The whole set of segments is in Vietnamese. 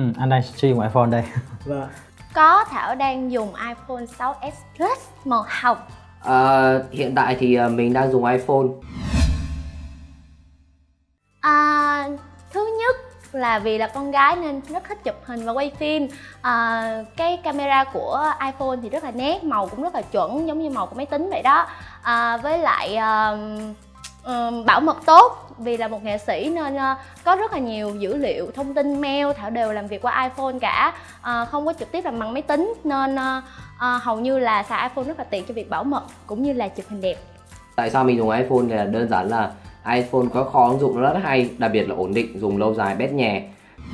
Anh đang sử dụng iPhone đây. Vâng. Có, Thảo đang dùng iPhone 6s Plus màu hồng. Hiện tại thì mình đang dùng iPhone. Thứ nhất là vì là con gái nên rất thích chụp hình và quay phim. Cái camera của iPhone thì rất là nét, màu cũng rất là chuẩn, giống như màu của máy tính vậy đó. Với lại bảo mật tốt, vì là một nghệ sĩ nên có rất là nhiều dữ liệu, thông tin, mail Thảo đều làm việc qua iPhone cả, không có trực tiếp làm bằng máy tính, nên hầu như là xài iPhone rất là tiện cho việc bảo mật cũng như là chụp hình đẹp. Tại sao mình dùng iPhone thì là đơn giản là iPhone có kho ứng dụng rất hay, đặc biệt là ổn định, dùng lâu dài, bét nhè.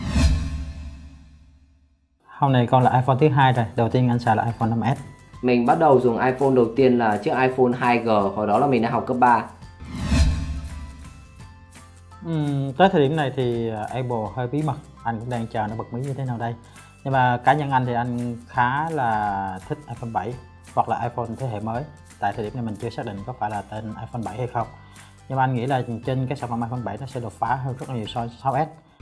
Hôm nay con là iPhone thứ 2 rồi, đầu tiên anh xài là iPhone 5s. Mình bắt đầu dùng iPhone đầu tiên là chiếc iPhone 2G, hồi đó là mình đang học cấp 3. Tới thời điểm này thì Apple hơi bí mật, anh cũng đang chờ nó bật mí như thế nào đây. Nhưng mà cá nhân anh thì anh khá là thích iPhone 7 hoặc là iPhone thế hệ mới. Tại thời điểm này mình chưa xác định có phải là tên iPhone 7 hay không. Nhưng mà anh nghĩ là trên cái sản phẩm iPhone 7 nó sẽ đột phá hơn rất là nhiều so với 6s.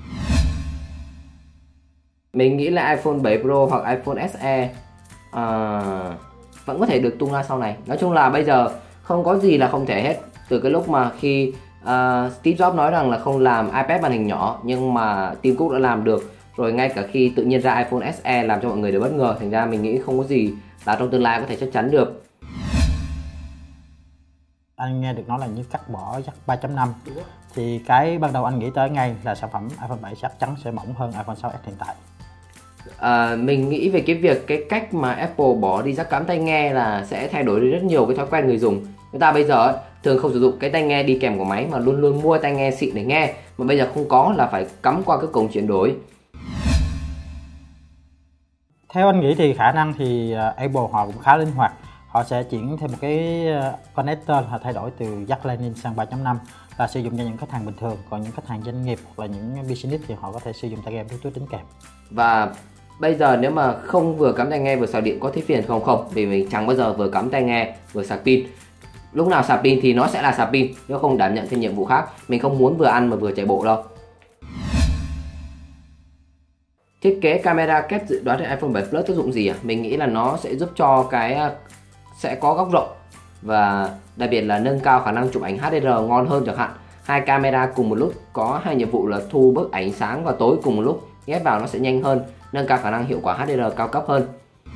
Mình nghĩ là iPhone 7 Pro hoặc iPhone SE vẫn có thể được tung ra sau này. Nói chung là bây giờ không có gì là không thể hết. Từ cái lúc mà khi Steve Jobs nói rằng là không làm iPad màn hình nhỏ, nhưng mà Tim Cook đã làm được. Rồi ngay cả khi tự nhiên ra iPhone SE làm cho mọi người đều bất ngờ. Thành ra mình nghĩ không có gì là trong tương lai có thể chắc chắn được. Anh nghe được nói là như cắt bỏ jack 3.5 thì cái ban đầu anh nghĩ tới ngay là sản phẩm iPhone 7 chắc chắn sẽ mỏng hơn iPhone 6s hiện tại. Mình nghĩ về cái việc cái cách mà Apple bỏ đi jack cắm tai nghe là sẽ thay đổi rất nhiều cái thói quen người dùng. Người ta bây giờ thường không sử dụng cái tai nghe đi kèm của máy mà luôn luôn mua tai nghe xịn để nghe, mà bây giờ không có là phải cắm qua cái cổng chuyển đổi. Theo anh nghĩ thì khả năng thì Apple họ cũng khá linh hoạt. Họ sẽ chuyển thêm một cái connector là thay đổi từ jack Lightning sang 3.5 là sử dụng cho những khách hàng bình thường, còn những khách hàng doanh nghiệp hoặc là những business thì họ có thể sử dụng tai nghe Bluetooth đính kèm. Và bây giờ nếu mà không vừa cắm tai nghe vừa sạc điện có thấy phiền không? Không, vì mình chẳng bao giờ vừa cắm tai nghe vừa sạc pin. Lúc nào sạc pin thì nó sẽ là sạc pin, nếu không đảm nhận thêm nhiệm vụ khác. Mình không muốn vừa ăn mà vừa chạy bộ đâu. Thiết kế camera kép dự đoán trên iPhone 7 Plus tác dụng gì à? Mình nghĩ là nó sẽ giúp cho cái sẽ có góc rộng và đặc biệt là nâng cao khả năng chụp ảnh HDR ngon hơn chẳng hạn. Hai camera cùng một lúc có hai nhiệm vụ là thu bức ảnh sáng và tối cùng một lúc, ghép vào nó sẽ nhanh hơn, nâng cao khả năng hiệu quả HDR cao cấp hơn.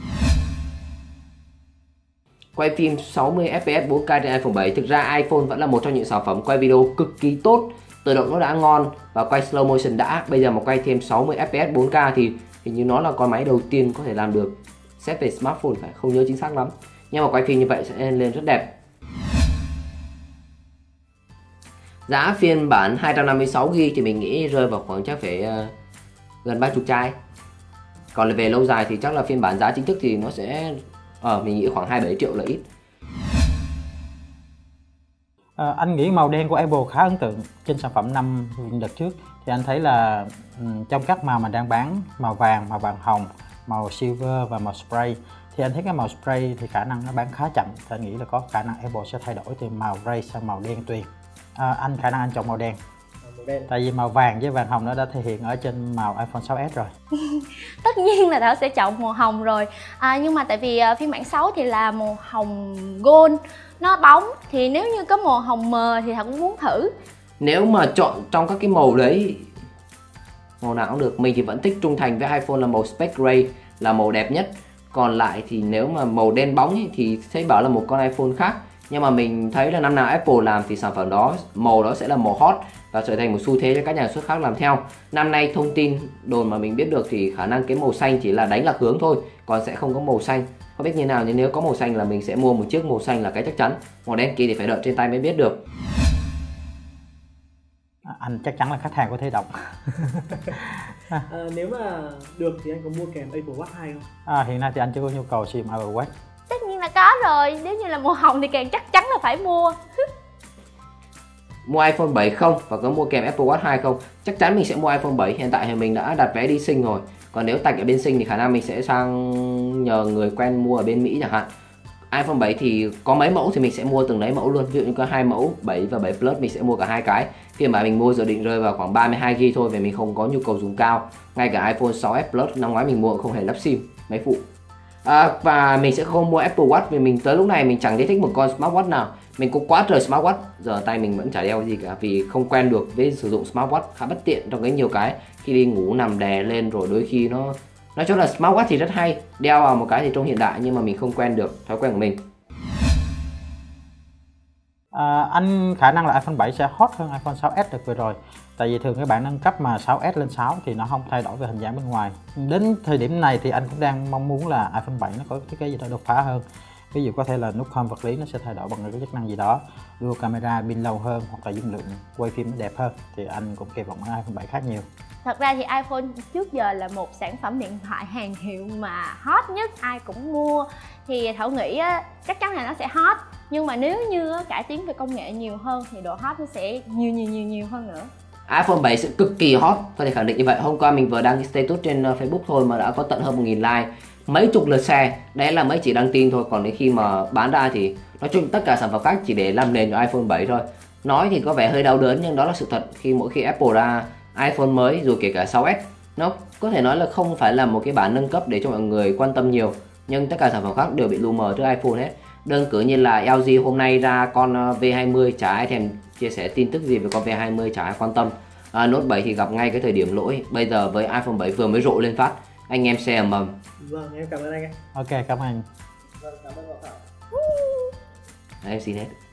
Quay phim 60 fps 4K trên iPhone 7. Thực ra iPhone vẫn là một trong những sản phẩm quay video cực kỳ tốt. Tự động nó đã ngon và quay slow motion đã. Bây giờ mà quay thêm 60 fps 4K thì hình như nó là con máy đầu tiên có thể làm được. Xét về smartphone phải, không nhớ chính xác lắm. Nhưng mà quay phim như vậy sẽ lên rất đẹp. Giá phiên bản 256GB thì mình nghĩ rơi vào khoảng chắc phải gần 30 chai. Còn về lâu dài thì chắc là phiên bản giá chính thức thì nó sẽ mình nghĩ khoảng 27 triệu là ít. Anh nghĩ màu đen của Apple khá ấn tượng. Trên sản phẩm 5 đợt trước thì anh thấy là trong các màu mà đang bán, màu vàng hồng, màu silver và màu spray, thì anh thấy cái màu spray thì khả năng nó bán khá chậm. Thì anh nghĩ là có khả năng Apple sẽ thay đổi từ màu gray sang màu đen tuyền. Khả năng anh chọn màu đen. Tại vì màu vàng với vàng hồng nó đã thể hiện ở trên màu iPhone 6s rồi. Tất nhiên là Thảo sẽ chọn màu hồng rồi. Nhưng mà tại vì phiên bản 6 thì là màu hồng gold, nó bóng, thì nếu như có màu hồng mờ thì Thảo cũng muốn thử. Nếu mà chọn trong các cái màu đấy, màu nào cũng được. Mình thì vẫn thích trung thành với iPhone là màu Space Gray là màu đẹp nhất. Còn lại thì nếu mà màu đen bóng ấy, thì thấy bảo là một con iPhone khác. Nhưng mà mình thấy là năm nào Apple làm thì sản phẩm đó, màu đó sẽ là màu hot và trở thành một xu thế cho các nhà sản xuất khác làm theo. Năm nay thông tin đồn mà mình biết được thì khả năng cái màu xanh chỉ là đánh lạc hướng thôi, còn sẽ không có màu xanh. Không biết như nào, nhưng nếu có màu xanh là mình sẽ mua một chiếc màu xanh là cái chắc chắn. Màu đen kia thì phải đợi trên tay mới biết được. Anh chắc chắn là khách hàng của Thế Động. Nếu mà được thì anh có mua kèm Apple Watch 2 không? Hiện nay thì anh chưa có nhu cầu sử dụng Apple Watch. Tất nhiên là có rồi, nếu như là màu hồng thì càng chắc chắn là phải mua. Mua iPhone 7 không và có mua kèm Apple Watch 2 không? Chắc chắn mình sẽ mua iPhone 7. Hiện tại thì mình đã đặt vé đi Sing rồi. Còn nếu tạch ở bên Sing thì khả năng mình sẽ sang nhờ người quen mua ở bên Mỹ chẳng hạn. iPhone 7 thì có mấy mẫu thì mình sẽ mua từng đấy mẫu luôn. Ví dụ như có 2 mẫu 7 và 7 Plus mình sẽ mua cả hai cái. Phiên bản mình mua dự định rơi vào khoảng 32GB thôi, vì mình không có nhu cầu dùng cao. Ngay cả iPhone 6s Plus năm ngoái mình mua cũng không hề lắp sim máy phụ. Và mình sẽ không mua Apple Watch vì mình tới lúc này mình chẳng thấy thích một con smartwatch nào. Mình có quá trời smartwatch, giờ tay mình vẫn chả đeo gì cả vì không quen được với sử dụng smartwatch, khá bất tiện trong cái nhiều cái khi đi ngủ nằm đè lên rồi đôi khi nó nói chung là smartwatch thì rất hay, đeo vào một cái thì trông hiện đại nhưng mà mình không quen được thói quen của mình. Anh khả năng là iPhone 7 sẽ hot hơn iPhone 6s được vừa rồi. Tại vì thường các bạn nâng cấp mà 6s lên 6 thì nó không thay đổi về hình dáng bên ngoài. Đến thời điểm này thì anh cũng đang mong muốn là iPhone 7 nó có thiết kế gì đó đột phá hơn. Ví dụ có thể là nút home vật lý nó sẽ thay đổi bằng cái chức năng gì đó, dual camera, pin lâu hơn hoặc là dung lượng quay phim nó đẹp hơn. Thì anh cũng kỳ vọng ở iPhone 7 khá nhiều. Thật ra thì iPhone trước giờ là một sản phẩm điện thoại hàng hiệu mà hot nhất, ai cũng mua. Thì Thảo nghĩ á, chắc chắn là nó sẽ hot. Nhưng mà nếu như cải tiến về công nghệ nhiều hơn thì độ hot nó sẽ nhiều hơn nữa. iPhone 7 sẽ cực kỳ hot, có thể khẳng định như vậy. Hôm qua mình vừa đăng cái status trên Facebook thôi mà đã có tận hơn 1000 like, mấy chục lượt share. Đấy là mới chỉ đăng tin thôi, còn đến khi mà bán ra thì nói chung tất cả sản phẩm khác chỉ để làm nền cho iPhone 7 thôi. Nói thì có vẻ hơi đau đớn nhưng đó là sự thật. Khi mỗi khi Apple ra iPhone mới dù kể cả 6s, nó có thể nói là không phải là một cái bản nâng cấp để cho mọi người quan tâm nhiều, nhưng tất cả sản phẩm khác đều bị lu mờ trước iPhone hết. Đơn cử như là LG hôm nay ra con V20 chả ai thèm chia sẻ tin tức gì về con V20, chả ai quan tâm. Note 7 thì gặp ngay cái thời điểm lỗi. Bây giờ với iPhone 7 vừa mới rộ lên phát, anh em xe ầm ầm. Vâng, em cảm ơn anh. Ok, cảm ơn anh. Vâng, cảm ơn Bảo Thảo. Em xin hết.